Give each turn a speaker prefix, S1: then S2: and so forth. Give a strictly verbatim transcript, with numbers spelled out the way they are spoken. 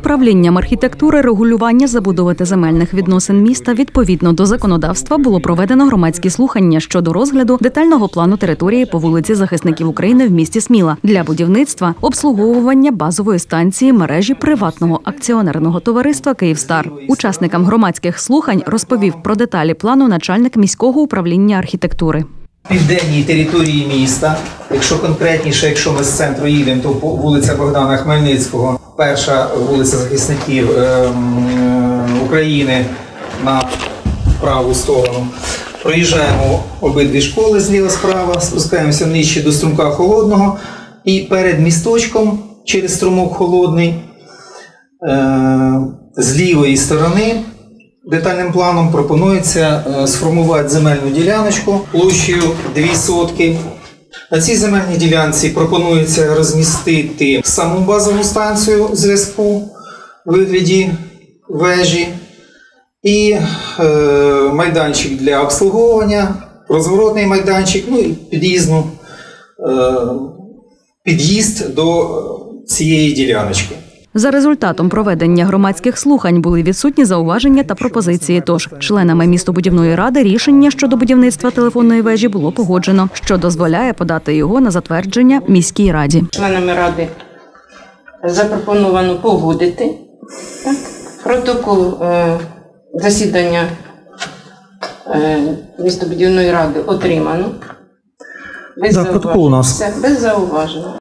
S1: Управлінням архітектури, регулювання, забудови та земельних відносин міста відповідно до законодавства було проведено громадські слухання щодо розгляду детального плану території по вулиці Захисників України в місті Сміла для будівництва, обслуговування базової станції мережі приватного акціонерного товариства «Київстар». Учасникам громадських слухань розповів про деталі плану начальник міського управління архітектури.
S2: Південній території міста, якщо конкретніше, якщо ми з центру їдемо, то вулиця Богдана Хмельницького, перша вулиця Захисників е, України на праву сторону. Проїжджаємо обидві школи зліва-справа, спускаємося нижче до струмка Холодного і перед місточком через струмок Холодний е, з лівої сторони детальним планом пропонується сформувати земельну діляночку площею дві сотки. На цій земельній ділянці пропонується розмістити саму базову станцію зв'язку у вигляді вежі і е, майданчик для обслуговування, розворотний майданчик, ну і під'їзну, е, під'їзд до цієї діляночки.
S1: За результатом проведення громадських слухань були відсутні зауваження та пропозиції. Тож членами містобудівної ради рішення щодо будівництва телефонної вежі було погоджено, що дозволяє подати його на затвердження міській раді.
S3: Членами ради запропоновано погодити так, протокол е, засідання е, містобудівної ради отримано. Без
S2: да, протокол у нас.
S3: Без зауважень.